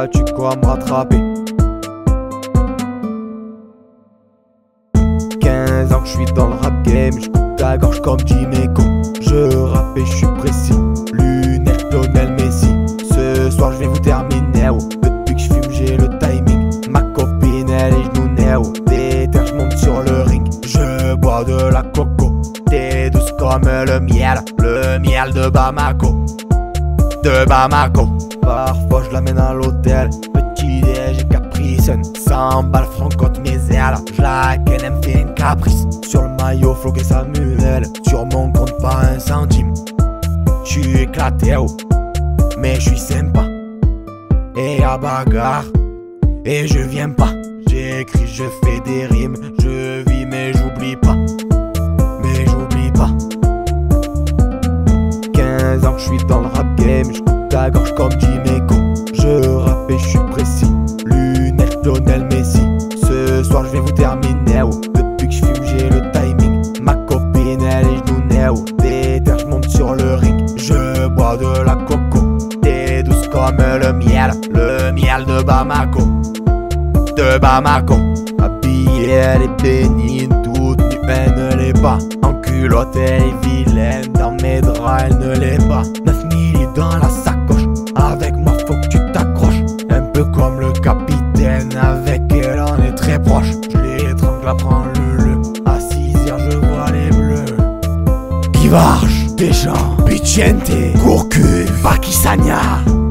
tu crois me rattraper? 15 ans que je suis dans le rap game, je coupe ta gorge comme Jiméco. Je rappe et je suis précis, lunettes Lionel Messi. Ce soir je vais vous terminer, oh. Depuis que je fume j'ai le timing. Ma copine elle est genounée, oh. Déter je monte sur le ring. Je bois de la coco, t'es douce comme le miel de Bamako. De Bamako. Parfois je l'amène à l'hôtel, petit déj et capricène. 100 balles francote mes ailes, je la ken, elle me fait une caprice. Sur le maillot floqué Samuel, sur mon compte pas un centime. J'suis éclaté oh, mais j'suis sympa. Et à bagarre, et je viens pas. J'écris, je fais des rimes, je vis mais j'oublie pas. Mais j'oublie pas. 15 ans que j'suis dans le rap game, j'coupe ta gorge comme Jiméco. Je rappe et j'suis précis, lunettes Lionel Messi. Ce soir je vais vous terminer oh. Depuis que j'fume j'ai le timing. Ma copine elle est genounée oh. Déter j'monte sur le ring. Je bois de la coco, t'es douce comme le miel de Bamako. De Bamako. Habillée elle est bénigne, toute nue elle ne l'est pas. En culotte elle est vilaine, dans mes draps elle ne l'est pas. 9000 dans la sacoche, avec moi faut que tu t'accroches. Un peu comme le capitaine, avec elle on est très proche. Je l'étrangle, la prends le à 6h je vois les bleus. Pivarge, Deschamps, Pichente, Gourcuff, Pakisania.